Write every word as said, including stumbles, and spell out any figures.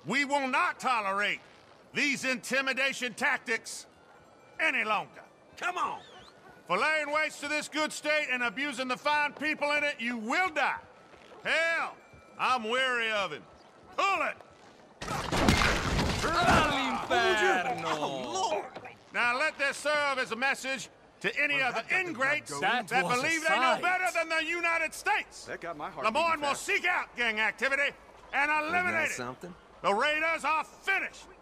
We will not tolerate these intimidation tactics any longer. Come on. For laying waste to this good state and abusing the fine people in it, you will die. Hell, I'm weary of him. Pull it! Oh, Lord! Now let this serve as a message to any Well, of the that got the ingrates blood that going. That was believe a they know sight. better than the United States. That got my heart Lemoyne beating will fast. seek out gang activity and eliminate it. something? The raiders are finished.